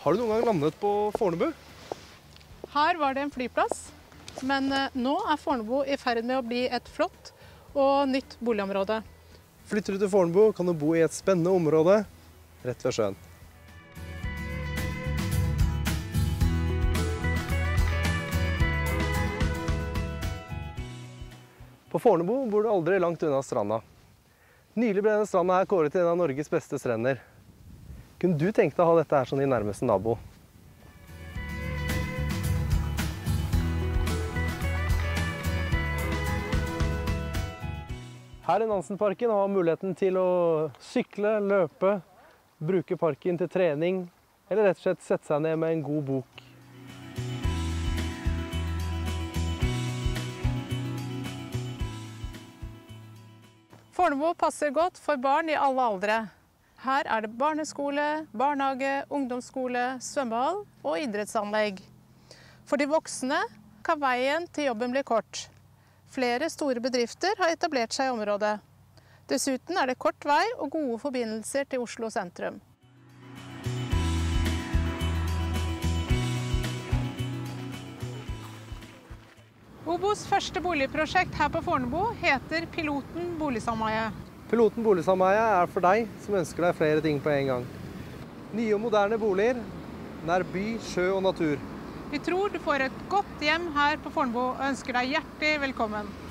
Har du noen gang landet på Fornebu? Her var det en flyplass, men nå er Fornebu i ferd med å bli et flott og nytt boligområde. Flytter du til Fornebu, kan du bo i et spennende område rett ved sjøen. På Fornebu bor du aldri langt unna stranda. Nylig ble denne stranda her kåret til en av Norges beste strender. Kunne du tenkt deg å ha dette her som din nærmeste nabo? Her i Nansenparken har man muligheten til å sykle, løpe, bruke parken til trening, eller rett og slett sette seg ned med en god bok. Fornebu passer godt for barn i alle aldre. Her er det barneskole, barnehage, ungdomsskole, svømmehall og idrettsanlegg. For de voksne kan veien til jobben bli kort. Flere store bedrifter har etablert seg i området. Dessuten er det kort vei og gode forbindelser til Oslo sentrum. Obos første boligprosjekt her på Fornebu heter Piloten boligsameie. Piloten boligsameie er for deg som ønsker deg flere ting på en gang. Nye og moderne boliger, nær by, sjø og natur. Vi tror du får et godt hjem her på Fornebu og ønsker deg hjertelig velkommen.